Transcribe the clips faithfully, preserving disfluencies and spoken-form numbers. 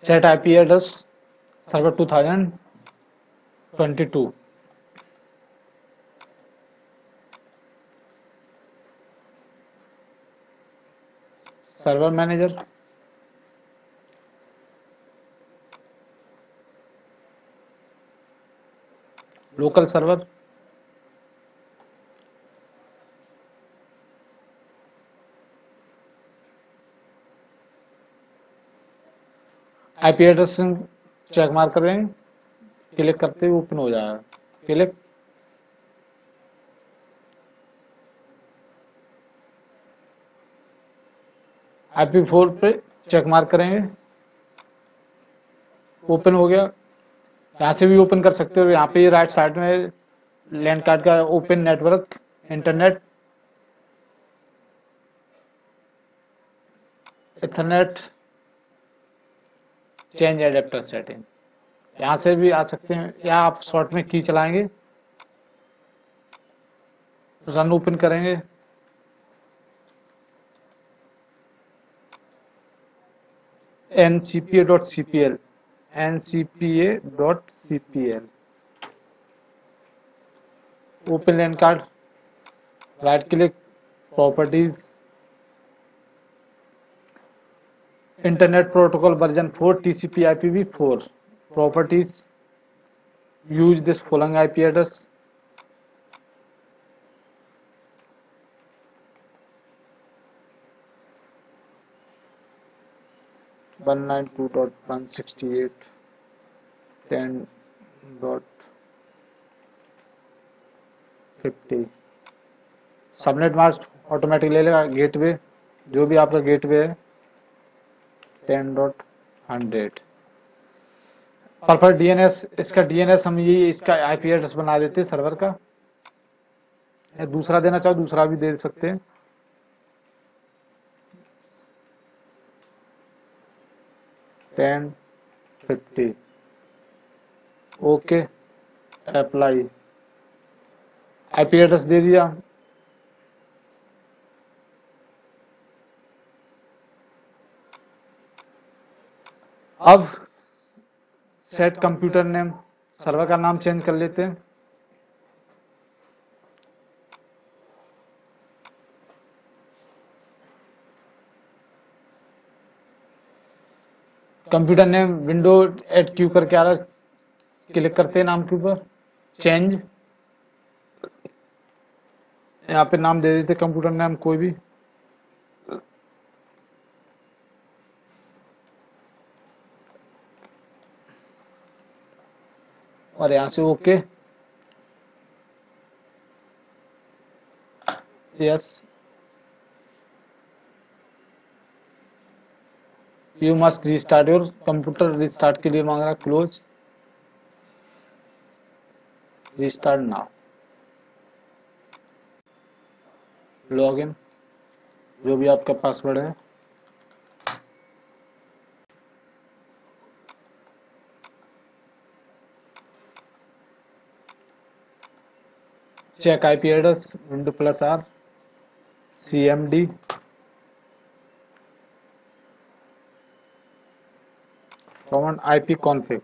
Set IP address server two thousand twenty two. Server manager, local server, IP address check mark करें, click करते ही open हो जाएगा। Click, IP four पे check mark करेंगे, open हो गया। यहाँ से भी ओपन कर सकते हो। यहाँ पे राइट साइड में लैन कार्ड का open network internet ethernet change adapter setting, यहाँ से भी आ सकते हैं। या आप शॉर्ट में की चलाएंगे, रन ओपन करेंगे, N C P A dot C P L, N C P A dot C P L, open LAN card, right click, properties, internet protocol version four, TCP IPv4 four, properties, use this following IP address, one nine two dot one sixty eight ten dot fifty. Subnet mask automatic ले लेगा। Gateway, जो भी आपका gateway है ten dot hundred. Perfect DNS, इसका DNS हम ये इसका आईपी एड्रेस बना देते हैं सर्वर का। या दूसरा देना चाहो दूसरा भी दे सकते हैं। Ten fifty, okay, apply, IP address दे दिया। अब सेट कंप्यूटर नेम, सर्वर का नाम चेंज कर लेते हैं। Computer name window eight Q करके आ रहा है, क्लिक करते हैं नाम के ऊपर, चेंज, यहाँ पे नाम दे देते कंप्यूटर नेम कोई भी। और यहाँ से okay, yes, you must restart your computer, restart के लिए मांग रहा, क्लोज, रिस्टार्ट नाउ, लॉगिन, जो भी आपका पासवर्ड है, check IP address, window plus R, C M D, common IP config,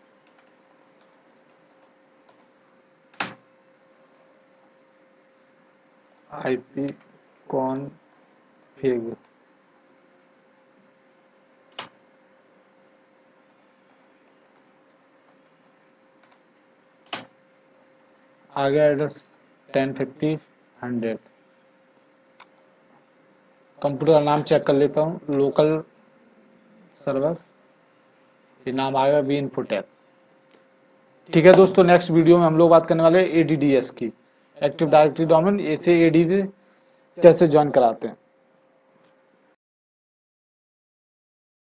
IP config, आ गया address ten fifty hundred. Computer का नाम चेक कर लेता हूँ, लोकल सर्वर, ये नाम आएगा वी इन्फोटेक। ठीक है दोस्तों, नेक्स्ट वीडियो में हम लोग बात करने वाले हैं एडीडीएस की, एक्टिव डायरेक्टरी डोमेन, ऐसे एडी कैसे ज्वाइन कराते हैं।